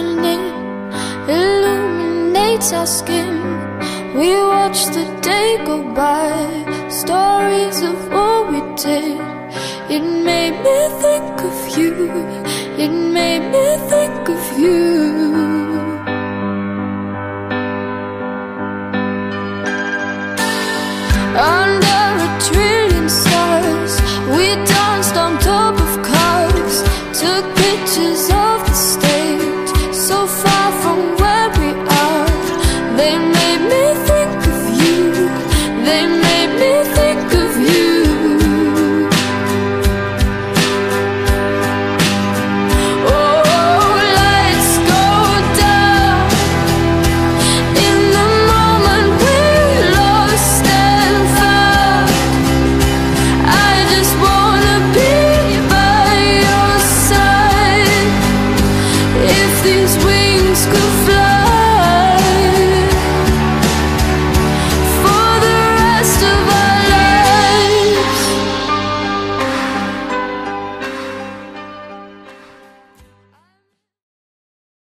illuminates our skin. We watch the day go by, stories of what we did. It made me think of you, it made me think of you.